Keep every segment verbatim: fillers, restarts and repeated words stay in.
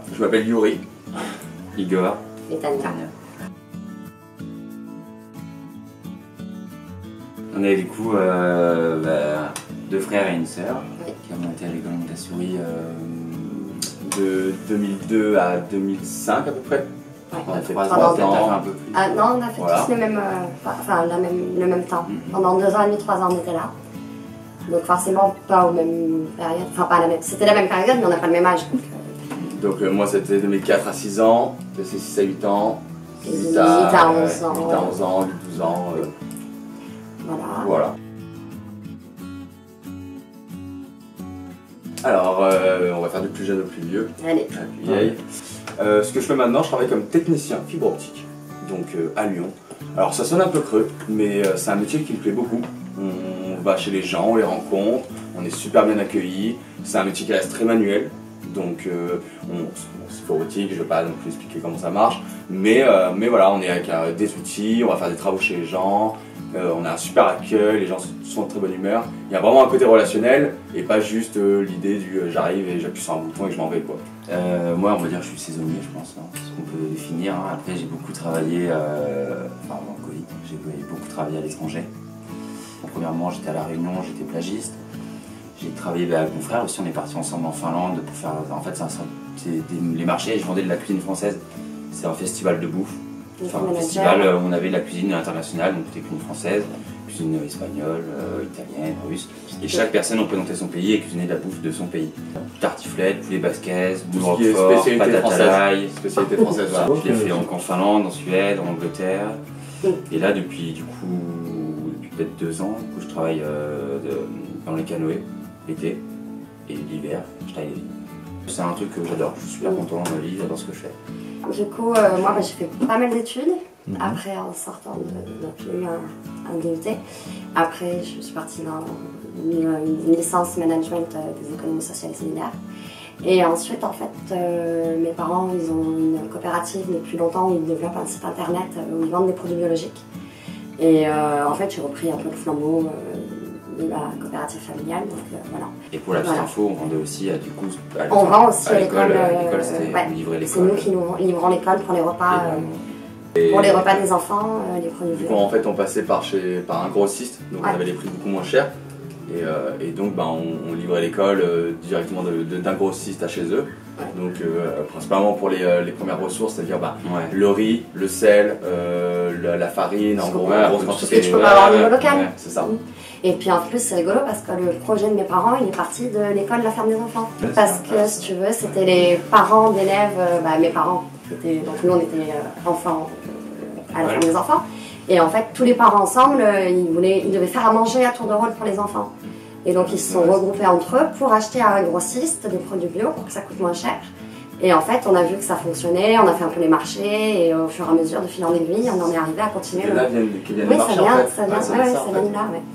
Je m'appelle Yuri. Igor. Et Tania. On est du coup euh, bah, deux frères et une sœur Oui. qui ont monté à l'école Montessori euh, De deux mille deux à deux mille cinq à peu près. Ouais. on a fait Trois trois ans. ans, t'as fait un peu plus. Ah non, on a fait Voilà. tous le même, euh, enfin, la même, le même temps. Mhm. Pendant deux ans et demi, trois ans, on était là. Donc forcément pas aux mêmes périodes. Enfin pas la même. C'était la même période, mais on n'a pas le même âge. Donc, euh, Donc euh, moi c'était de mes quatre à six ans, de ses six à huit ans, Et huit huit à onze ouais, ans, huit à ouais. onze ans, huit douze ans, euh, voilà. voilà. Alors euh, on va faire du plus jeune au plus vieux. Allez. La plus vieille. Euh, ce que je fais maintenant, je travaille comme technicien fibre optique, donc euh, à Lyon. Alors ça sonne un peu creux, mais euh, c'est un métier qui me plaît beaucoup. On va chez les gens, on les rencontre, on est super bien accueillis. C'est un métier qui reste très manuel, donc euh, on, c'est fibre optique, je ne vais pas non plus expliquer comment ça marche, mais, euh, mais voilà, on est avec euh, des outils, on va faire des travaux chez les gens. Euh, on a un super accueil, les gens sont de très bonne humeur. Il y a vraiment un côté relationnel et pas juste euh, l'idée du euh, j'arrive et j'appuie sur un bouton et je m'en vais quoi. Euh, moi, on va dire que je suis saisonnier, je pense, hein, c'est ce qu'on peut définir. Hein. Après, j'ai beaucoup travaillé, euh, enfin avant le Covid, j'ai beaucoup travaillé à l'étranger. Premièrement, j'étais à La Réunion, j'étais plagiste. J'ai travaillé bah, avec mon frère aussi, on est parti ensemble en Finlande pour faire. En fait, c'est un- c'est des- les marchés, je vendais de la cuisine française. C'est un festival de bouffe. Enfin, un festival où on avait de la cuisine internationale, donc c'était cuisine française, cuisine espagnole, euh, italienne, russe. Et chaque personne représentait son pays et cuisinait de la bouffe de son pays. Tartiflette, poulet basquez, Tout boule ce qui est roquefort, spécialité pâte à française. talaille. Spécialité française, voilà. Je l'ai fait donc en Finlande, en Suède, en Angleterre. Et là, depuis du coup, depuis peut-être deux ans, du coup, je travaille euh, de- dans les canoës l'été et l'hiver, je travaille les vignes. C'est un truc que j'adore, je suis super content dans ma vie, j'adore ce que je fais. Du coup, euh, moi bah, j'ai fait pas mal d'études. Après, en sortant de. Donc, j'ai eu un, un D U T. Après, je suis partie dans une, une licence management euh, des économies sociales et séminaires. Et ensuite, en fait, euh, mes parents, ils ont une coopérative depuis longtemps où ils développent un site internet où ils vendent des produits biologiques. Et euh, en fait, j'ai repris un peu le flambeau euh, de la coopérative familiale. Donc, euh, voilà. Et pour la petite Voilà. info, on vendait aussi à, du coup, à On vend aussi à l'école. l'école. À l'école, euh, c'était ouais. on livrait C'est l'école. nous qui nous livrons l'école pour les repas. Et, euh, Et Pour les repas des enfants, euh, les produits Du bio. coup, en fait, on passait par, chez, par un grossiste, donc Ouais. on avait les prix beaucoup moins chers. Et, euh, et donc, bah, on, on livrait l'école euh, directement de- de- d'un grossiste à chez eux. Ouais. Donc, euh, principalement pour les, euh, les premières ressources, c'est-à-dire bah, Ouais. le riz, le sel, euh, la, la farine, en Ce gros, qu'on en peut- grosse tout ce quantité. que tu peux pas avoir au niveau Ouais, local. ouais. C'est ça. Et puis en plus, c'est rigolo parce que le projet de mes parents, il est parti de l'école La Ferme des Enfants. Ouais, Parce c'est que, si tu veux, c'était les parents d'élèves, euh, bah, mes parents, étaient- donc nous on était euh, enfants euh, à La Ferme des Enfants. Et en fait, tous les parents ensemble, euh, ils, voulaient, ils devaient faire à manger à tour de rôle pour les enfants. Et donc ils se sont regroupés entre eux pour acheter à un grossiste des produits bio pour que ça coûte moins cher. Et en fait, on a vu que ça fonctionnait, on a fait un peu les marchés, et au fur et à mesure, de fil en aiguille, on en est arrivé à continuer. Et le- là viennent, qui viennent Oui, les ça marchés vient, en fait. ça vient, Ouais, c'est ouais, ouais, ça, ça en vient fait. de là, ouais.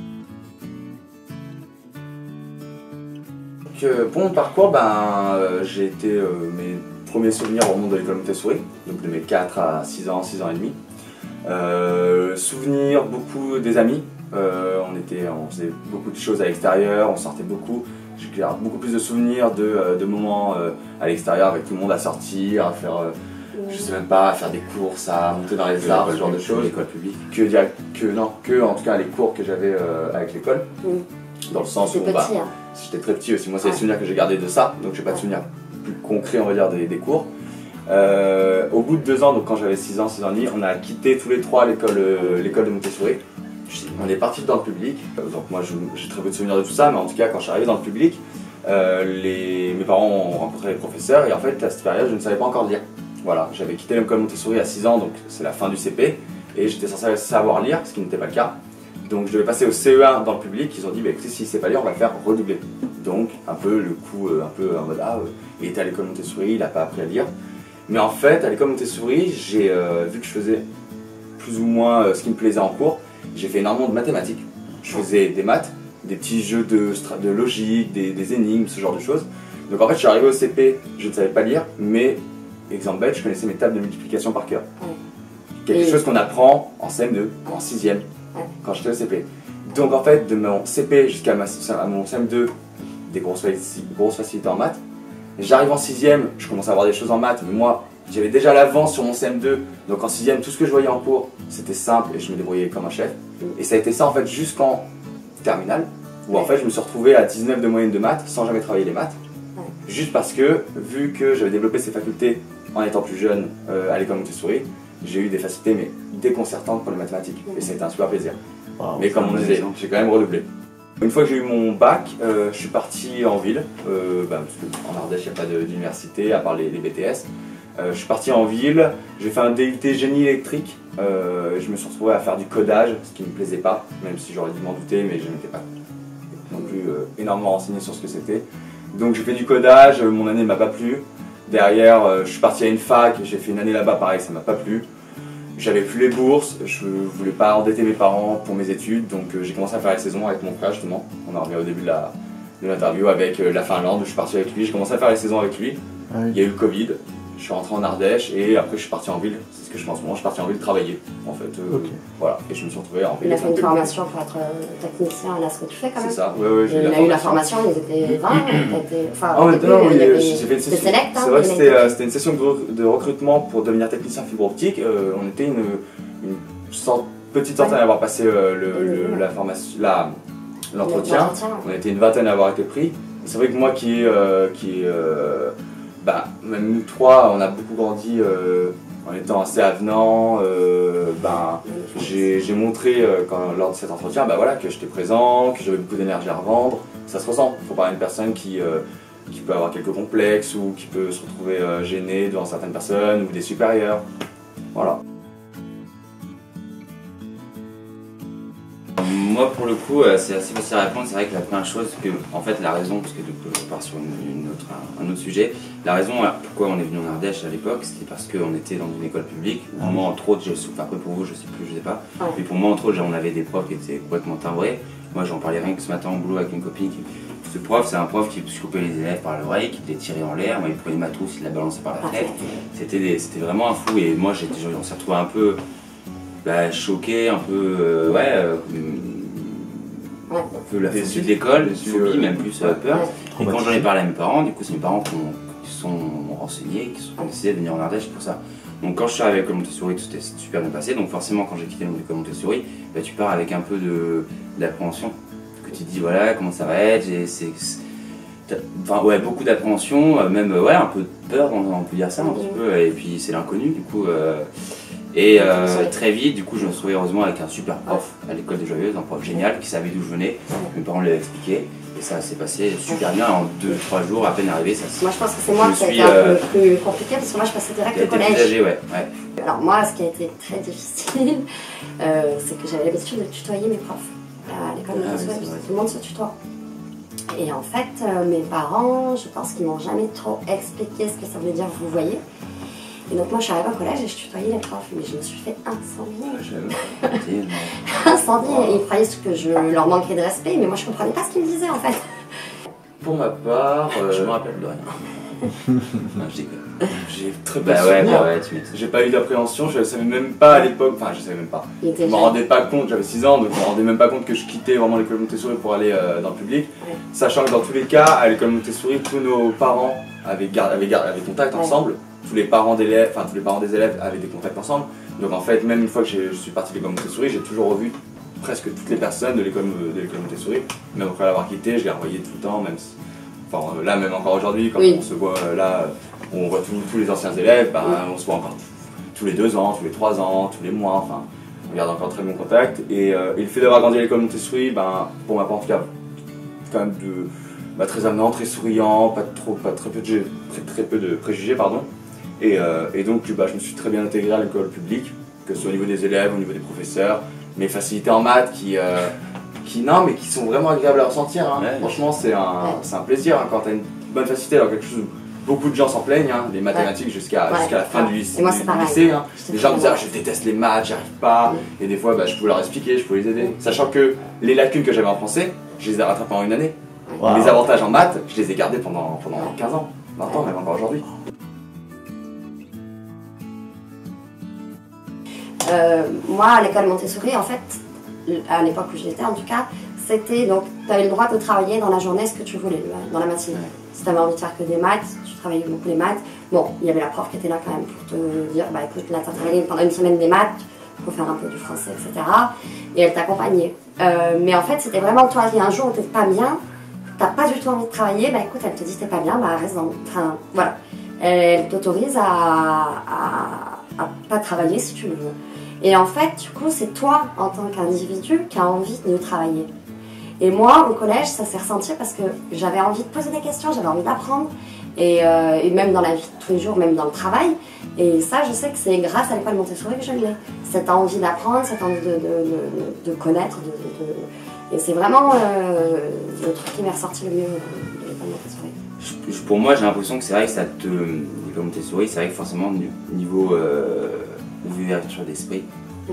Donc, euh, pour mon parcours, ben, euh, j'ai été euh, mes premiers souvenirs au monde de l'école Montessori, donc de mes quatre à six ans, six ans et demi. Euh, souvenirs beaucoup des amis, euh, on, était, on faisait beaucoup de choses à l'extérieur, on sortait beaucoup. J'ai beaucoup plus de souvenirs de, euh, de moments euh, à l'extérieur avec tout le monde à sortir, à faire, euh, je sais même pas, à faire des courses, à monter dans les arbres, ce genre de choses. L'école publique. Que, direct- que non, que en tout cas les cours que j'avais euh, avec l'école, Mm. dans le sens où C'est bah, petit, hein. j'étais très petit aussi. Moi, c'est Ouais. les souvenirs que j'ai gardés de ça, donc j'ai pas de Ouais. souvenirs plus concrets, on va dire, des, des cours. Euh, au bout de deux ans, donc quand j'avais six ans, six ans et demi, on a quitté tous les trois l'école euh, l'école de Montessori. On est parti dans le public. Euh, Donc moi, je- j'ai très peu de souvenirs de tout ça, mais en tout cas, quand je suis arrivé dans le public, euh, les, mes parents ont rencontré les professeurs et en fait, à cette période, je ne savais pas encore lire. Voilà, j'avais quitté l'école Montessori à six ans, donc c'est la fin du C P, et j'étais censé savoir lire, ce qui n'était pas le cas. Donc je devais passer au C E un dans le public, ils ont dit bah, écoutez, s'il ne sait pas lire, on va le faire redoubler. Donc un peu le coup, euh, un peu en mode ah, euh, il était à l'école Montessori, il n'a pas appris à lire. Mais en fait, à l'école Montessori, j'ai euh, vu que je faisais plus ou moins euh, ce qui me plaisait en cours, j'ai fait énormément de mathématiques. Je faisais des maths, des petits jeux de, stra- de logique, des, des énigmes, ce genre de choses. Donc en fait, je suis arrivé au C P, je ne savais pas lire, mais exemple bête, je connaissais mes tables de multiplication par cœur. Ouais. Quelque Et- chose qu'on apprend en C M deux, en sixième, Ouais. quand j'étais au C P. Donc en fait, de mon C P jusqu'à ma- à mon C M deux, des grosses, faci- grosses facilités en maths. J'arrive en sixième, je commence à avoir des choses en maths, mais moi, j'avais déjà l'avance sur mon C M deux, donc en sixième, tout ce que je voyais en cours, c'était simple et je me débrouillais comme un chef. Et ça a été ça en fait jusqu'en terminale, où en fait je me suis retrouvé à dix-neuf de moyenne de maths sans jamais travailler les maths. Juste parce que, vu que j'avais développé ces facultés en étant plus jeune euh, à l'école Montessori, j'ai eu des facilités mais déconcertantes pour les mathématiques. Et ça a été un super plaisir. Wow, mais comme on disait, j'ai quand même redoublé. Une fois que j'ai eu mon bac, euh, je suis parti en ville, euh, bah, parce qu'en Ardèche il n'y a pas d'université à part les, les B T S. Euh, je suis parti en ville, j'ai fait un D U T génie électrique, euh, je me suis retrouvé à faire du codage, ce qui ne me plaisait pas, même si j'aurais dû m'en douter, mais je n'étais pas non plus euh, énormément renseigné sur ce que c'était. Donc j'ai fait du codage, mon année ne m'a pas plu. Derrière, euh, je suis parti à une fac, j'ai fait une année là-bas, pareil, ça ne m'a pas plu. J'avais plus les bourses, je ne voulais pas endetter mes parents pour mes études, donc euh, j'ai commencé à faire la saison avec mon frère justement. On en revient au début de l'interview avec euh, la Finlande, je suis parti avec lui, j'ai commencé à faire les saisons avec lui. Ah oui. Il y a eu le Covid. Je suis rentré en Ardèche et après je suis parti en ville, c'est ce que je fais en ce moment, je suis parti en ville travailler en fait. Euh, okay. Voilà, et je me suis retrouvé en ville. Il a fait une formation pour être technicien, là ce que tu fais quand même. C'est ça, ouais, ouais, j'ai eu la, a eu la formation, ils étaient vingt, été, enfin ah, ouais, début, non, oui, j'ai fait une session. C'est hein, vrai que c'était euh, une session de, de recrutement pour devenir technicien fibre optique. Euh, on était une, une sorte, petite centaine ouais. à avoir passé euh, le, le, la formation, l'entretien. On était une vingtaine à avoir été pris. C'est vrai que moi qui, euh, qui euh, bah, même nous trois, on a beaucoup grandi euh, en étant assez avenants. Euh, bah, j'ai montré euh, quand, lors de cet entretien bah, voilà, que j'étais présent, que j'avais beaucoup d'énergie à revendre. Ça se ressent. Il faut parler à une personne qui, euh, qui peut avoir quelques complexes ou qui peut se retrouver euh, gênée devant certaines personnes ou des supérieurs. Voilà. Moi, pour le coup, c'est assez facile à répondre. C'est vrai que la première chose, que, en fait, la raison, parce que je pars sur une, une autre, un, un autre sujet, la raison pourquoi on est venu en Ardèche à l'époque, c'était parce qu'on était dans une école publique. Pour moi, entre autres, je, enfin, après pour vous, je sais plus, je sais pas. Ouais. Mais pour moi, entre autres, on avait des profs qui étaient complètement timbrés. Moi, j'en parlais rien que ce matin au boulot avec une copine. Qui, ce prof, c'est un prof qui coupait les élèves par l'oreille, qui les tirait en l'air. Moi, il prenait ma trousse, il la balançait par la fenêtre. C'était vraiment un fou. Et moi, on s'est retrouvé un peu bah, choqué, un peu, euh, ouais. Euh, Ouais. Un peu la phobie de l'école, phobie, même plus euh, peur. Ouais. Et quand j'en ai parlé à mes parents, du coup c'est mes parents qui, ont, qui sont renseignés, qui ont décidé de venir en Ardèche pour ça. Donc quand je suis arrivé à l'école Montessori, tout s'était super bien passé. Donc forcément quand j'ai quitté l'école Montessori, bah, tu pars avec un peu d'appréhension. Que tu te dis voilà comment ça va être, c'est, enfin ouais beaucoup d'appréhension, même ouais un peu de peur, on peut dire ça un petit peu. Et puis c'est l'inconnu du coup. Euh, Et euh, très vite, du coup, je me suis retrouvé heureusement avec un super prof à l'école des Joyeuses, un prof génial qui savait d'où je venais. Mes parents l'avaient expliqué et ça s'est passé super bien. En deux trois jours, à peine arrivé, ça. Moi, je pense que c'est moi qui a été un euh, peu plus compliqué parce que moi, je passais direct au collège. Âgé, ouais, ouais. Alors moi, ce qui a été très difficile, euh, c'est que j'avais l'habitude de tutoyer mes profs à l'école de Montessori. Ah, oui, tout le monde se tutoie. Et en fait, euh, mes parents, je pense qu'ils m'ont jamais trop expliqué ce que ça voulait dire. Vous voyez. Et donc moi je suis arrivée au collège et je tutoyais les profs, mais je me suis fait incendier. Incendier, et ils croyaient que je leur manquais de respect, mais moi je comprenais pas ce qu'ils me disaient en fait. Pour ma part, euh... je me rappelle de rien. Non, je déconne. J'ai très peu bah de ouais, souvenirs. Bah ouais, j'ai pas eu d'appréhension, je savais même pas à l'époque, enfin je savais même pas. Je me rendais pas compte, j'avais six ans, donc je me rendais même pas compte que je quittais vraiment l'école Montessori pour aller euh, dans le public. Ouais. Sachant que dans tous les cas, à l'école Montessori, tous nos parents avaient, garde, avaient, garde, avaient contact ouais. ensemble. Tous les parents d'élèves, enfin tous les parents des élèves avaient des contacts ensemble. Donc en fait, même une fois que je suis parti de l'école Montessori, j'ai toujours revu presque toutes les personnes de l'école Montessori. Même après l'avoir quitté, je les revoyais tout le temps, même si, enfin là même encore aujourd'hui, quand oui. on se voit là, on voit tous, tous les anciens élèves, bah, oui. on se voit encore tous les deux ans, tous les trois ans, tous les mois, enfin on garde encore très bon contact. Et, euh, et le fait d'avoir grandi à l'école Montessori, ben, pour ma part en tout cas, quand même de, bah, très avenant, très souriant, pas trop, pas très peu de, très, très peu de préjugés, pardon. Et, euh, et donc bah, je me suis très bien intégré à l'école publique, que ce soit au niveau des élèves, au niveau des professeurs, mes facilités en maths qui, euh, qui, non, mais qui sont vraiment agréables à ressentir. Hein. Ouais, franchement, c'est un, ouais. un plaisir hein, quand tu as une bonne facilité dans quelque chose où beaucoup de gens s'en plaignent, hein, les mathématiques ouais. jusqu'à ouais. jusqu'à la fin ouais. du lycée. Moi, du, du lycée hein. Les gens me disaient ah, je déteste les maths, j'y arrive pas. Ouais. Et des fois, bah, je pouvais leur expliquer, je pouvais les aider. Ouais. Sachant que les lacunes que j'avais en français, je les ai rattrapées en une année. Wow. Les avantages en maths, je les ai gardés pendant, pendant ouais. quinze ans, vingt ans, même encore aujourd'hui. Euh, moi, à l'école Montessori, en fait, à l'époque où j'étais en tout cas, c'était donc, tu avais le droit de travailler dans la journée ce que tu voulais, dans la matinée. Si tu avais envie de faire que des maths, tu travaillais beaucoup les maths. Bon, il y avait la prof qui était là quand même pour te dire, bah écoute, là tu as travaillé pendant une semaine des maths, il faut faire un peu du français, et cetera. Et elle t'accompagnait. Euh, mais en fait, c'était vraiment toi, il y a un jour où tu n'es pas bien, tu n'as pas du tout envie de travailler, bah écoute, elle te dit t'es pas bien, bah reste dans... Enfin, voilà. Elle t'autorise à, à, à pas travailler si tu veux. Et en fait, du coup, c'est toi, en tant qu'individu, qui a envie de travailler. Et moi, au collège, ça s'est ressenti parce que j'avais envie de poser des questions, j'avais envie d'apprendre. Et, euh, et même dans la vie de tous les jours, même dans le travail. Et ça, je sais que c'est grâce à l'école Montessori que je l'ai. Cette envie d'apprendre, cette envie de, de, de, de connaître. De, de... Et c'est vraiment euh, le truc qui m'est ressorti le mieux de l'école Montessori. Je, pour moi, j'ai l'impression que c'est vrai que ça te... L'école Montessori, c'est vrai que forcément, niveau euh, ouverture d'esprit,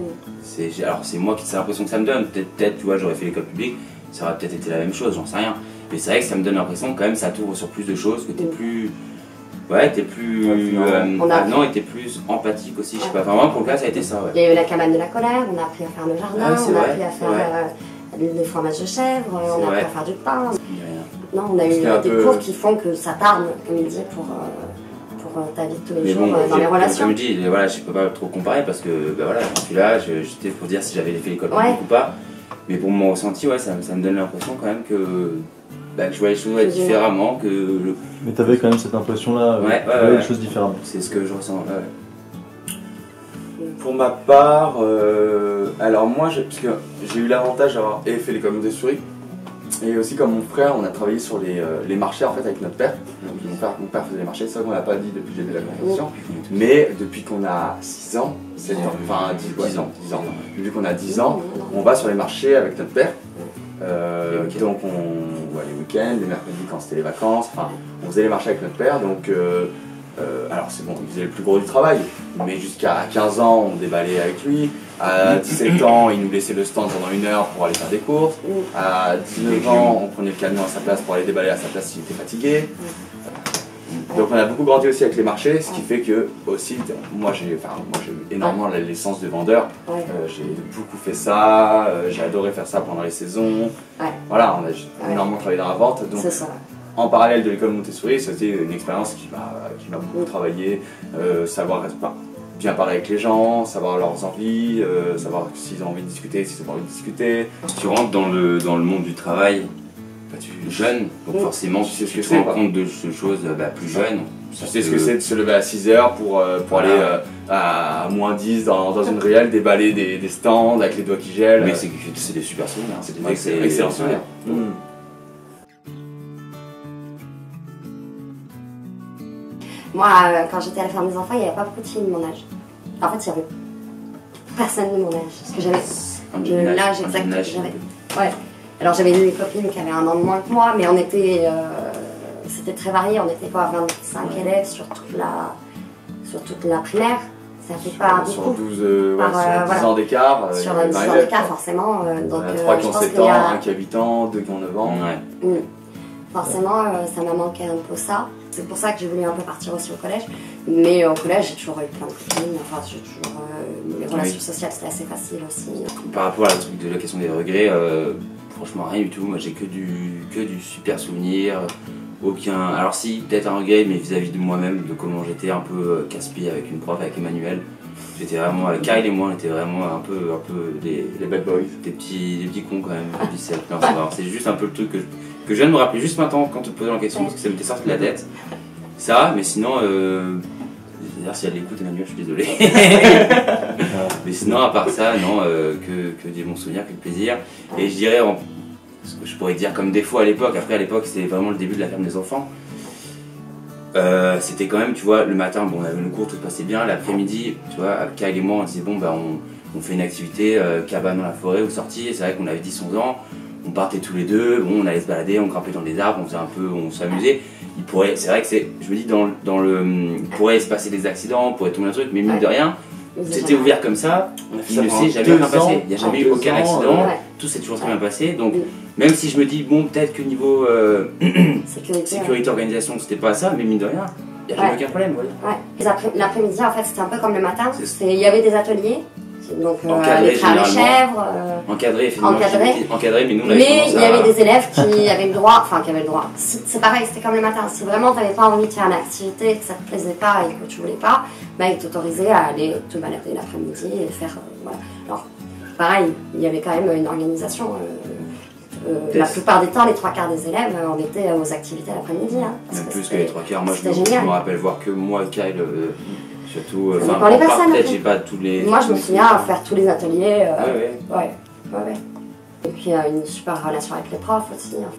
mm. alors c'est moi qui c'est l'impression que ça me donne. Peut-être, peut tu vois, j'aurais fait l'école publique, ça aurait peut-être été la même chose, j'en sais rien. Mais c'est vrai que ça me donne l'impression que quand même ça t'ouvre sur plus de choses, que t'es mm. plus... Ouais, t'es plus... Euh, on a non, et t'es plus empathique aussi, je sais pas. Enfin, moi, pour le cas, ça a été ça, ouais. Il y a eu la cabane de la colère, on a appris à faire le jardin, ah, on a vrai, appris à faire euh, des fromages de chèvre, on a vrai. appris à faire du pain. Non, on a eu des peu... cours qui font que ça tarde, comme il dit, pour, euh, pour ta vie de tous les mais jours bon, euh, dans les relations. Comme je dis, voilà, je peux pas trop comparer parce que, bah voilà, je suis là, j'étais pour dire si j'avais fait l'école publique ouais. ou pas. Mais pour mon ressenti, ouais, ça, ça me donne l'impression quand même que... Bah, que je vois les choses ouais, différemment que... Le... Mais t'avais quand même cette impression-là, ouais, ouais, tu voyais ouais, les choses différemment. C'est ce que je ressens, ouais. Pour ma part, euh, alors moi, parce que j'ai eu l'avantage d'avoir fait l'école Montessori, et aussi comme mon frère, on a travaillé sur les, euh, les marchés en fait avec notre père. Donc, mon, père mon père faisait les marchés, c'est vrai qu'on l'a pas dit depuis le début de la conversation, mais depuis qu'on a six ans, sept ans, enfin dix ans, dix ans, depuis qu'on a dix ans, on va sur les marchés avec notre père. Euh, donc on ouais, les week-ends, les mercredis quand c'était les vacances, enfin on faisait les marchés avec notre père, donc euh, euh, alors c'est bon, il faisait le plus gros du travail, mais jusqu'à quinze ans on déballait avec lui, à dix-sept ans il nous laissait le stand pendant une heure pour aller faire des courses, à dix-neuf ans on prenait le camion à sa place pour aller déballer à sa place s'il était fatigué. Donc on a beaucoup grandi aussi avec les marchés, ce qui fait que aussi, moi j'ai enfin, eu énormément l'essence de vendeur, ouais. euh, j'ai beaucoup fait ça, euh, j'ai adoré faire ça pendant les saisons, ouais. Voilà, on a ouais. énormément travaillé dans la vente, donc ça. En parallèle de l'école Montessori, c'était une expérience qui m'a beaucoup travaillé, euh, savoir bien parler avec les gens, savoir leurs envies, euh, savoir s'ils ont envie de discuter, s'ils n'ont pas envie de discuter. Tu rentres dans le, dans le monde du travail, bah, tu es jeune, donc oui. forcément tu sais ce que tu te rends compte de choses bah, plus jeunes. Tu sais ce que c'est de se lever à six heures pour, euh, pour voilà. aller euh, à moins dix dans, dans une réelle, déballer des, des stands avec les doigts qui gèlent. Mais c'est des super souvenirs, c'est des ouais, excellents souvenirs. Ouais. Mmh. Moi, euh, quand j'étais à la ferme des enfants, il n'y avait pas beaucoup de filles de mon âge. En fait, il n'y avait personne de mon âge. Parce que j'avais l'âge exact que j'avais. Ouais. Alors j'avais une copine qui avait un an de moins que moi, mais on était, euh, c'était très varié. On était quoi, vingt-cinq ouais. élèves sur toute la, sur toute la primaire. Ça fait sur, pas sur beaucoup. douze, euh, ouais, par, sur euh, dix voilà. ans d'écart. Euh, sur dix ans d'écart, forcément. Euh, donc, trois qui ont sept ans, a... un qui a huit ans, deux qui ont neuf ans. Ouais. Mmh. Forcément, euh, ça m'a manqué un peu ça. C'est pour ça que j'ai voulu un peu partir aussi au collège. Mais euh, au collège, j'ai toujours eu plein de copines. Enfin, j'ai toujours. Euh, les relations oui. sociales, c'était assez facile aussi. Par rapport à la, truc de la question des regrets, euh, franchement, rien du tout. Moi, j'ai que du, que du super souvenir. Aucun. Alors, si, peut-être un regret, mais vis-à-vis de moi-même, de comment j'étais un peu casse-pied avec une prof, avec Emmanuel. J'étais vraiment. Avec Kyle et moi, on était vraiment un peu, un peu des, des bad boys. Des petits, des petits cons quand même. C'est juste un peu le truc que je. que je viens de me rappeler juste maintenant quand tu te posais la question parce que ça m'était sorti de la tête. Ça, mais sinon, euh, d'ailleurs si elle l'écoute Emmanuel, je suis désolé. Mais sinon, à part ça, non, euh, que, que des bons souvenirs, que de plaisir. Et je dirais, en, ce que je pourrais dire comme défaut à l'époque, après à l'époque c'était vraiment le début de la ferme des enfants. Euh, c'était quand même, tu vois, le matin, bon, on avait le cours, tout se passait bien. L'après-midi, tu vois, Kyle et moi, on disait, bon, bah, on, on fait une activité, euh, cabane dans la forêt ou sortie. Et c'est vrai qu'on avait dix onze ans. On partait tous les deux, bon, on allait se balader, on grimpait dans les arbres, on faisait un peu, on s'amusait. Il pourrait, c'est vrai que c'est, je me dis, dans, dans le, il pourrait se passer des accidents, il pourrait tomber un truc, mais mine ouais. de rien, c'était ouvert comme ça, il ne s'est jamais rien passé, il n'y a jamais eu aucun accident, ouais. tout s'est toujours très bien passé. Donc, oui. même si je me dis, bon, peut-être que niveau euh, sécurité, sécurité, organisation, c'était pas ça, mais mine de rien, il n'y a jamais ouais. aucun problème. Ouais. Ouais. L'après-midi, en fait, c'était un peu comme le matin, il y avait des ateliers. Donc euh, Encadré, aller traire les généralement. chèvres. euh, Encadré, effectivement. Encadré. j'ai été Encadré, mais nous, on avait Mais tendance il y à- avait des élèves qui avaient le droit, enfin qui avaient le droit. C'est c'est pareil, c'était comme le matin. Si vraiment tu n'avais pas envie de faire une activité, que ça te plaisait pas et que tu voulais pas, bah, ils t'autorisaient à aller te balader l'après-midi et faire. euh, voilà. Alors, pareil, il y avait quand même une organisation. euh, euh, Des- la plupart des temps, les trois quarts des élèves, euh, on était aux activités l'après-midi. Hein, parce Même que plus que c'était- les trois quarts. Moi, je me, c'était je génial. me rappelle voir que moi, Kyle, euh, surtout. euh, Ça Enfin, dépend les en part, personnes, peut-être, après. j'ai pas tous les. Moi, je me tous les- souviens à faire tous les ateliers. euh, Ouais, ouais. ouais, ouais, ouais. Et puis euh, une super relation avec les profs aussi. Hein.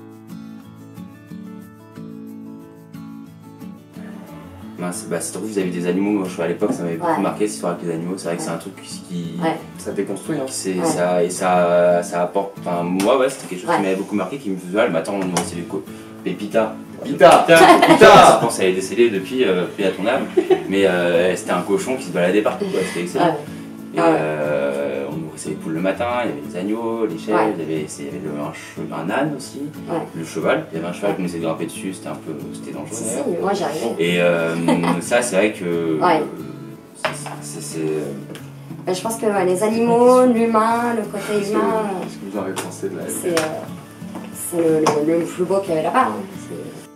Mince, bah, surtout, vous avez des animaux. Moi, je suis à l'époque, ça m'avait beaucoup Ouais. marqué, cette histoire avec les animaux. C'est vrai que c'est Ouais. un truc qui. Ouais. Ça déconstruit, hein. C'est Ouais. ça, et ça, ça apporte. Enfin, moi, ouais, c'était quelque chose Ouais. qui m'avait beaucoup marqué, qui me faisait. Ah, le matin, on nous c'est les co. Pépita. Pita. Pita, Pita. Pita. Je pense qu'elle est décédée depuis, euh, paix à ton âme. Mais euh, c'était un cochon qui se baladait partout, quoi. C'était excellent. Ouais. Et Ah ouais. euh, on nourrissait les poules le matin, il y avait les agneaux, les chèvres, Ouais. il y avait, c'est- il y avait le- un, che- un âne aussi, Ouais. le cheval. Il y avait un cheval qu'on essayait de grimper dessus, c'était un peu c'était dangereux. Si, si, d'ailleurs. moi j'y arrivais. Et euh, ça, c'est vrai que. Ouais. c'est- c'est- c'est- Mais je pense que ouais, les animaux, l'humain, le côté C'est humain, ce que vous avez pensé de la c'est euh, c'est le, le, le plus beau qu'il y avait là-bas. Hein. C'est-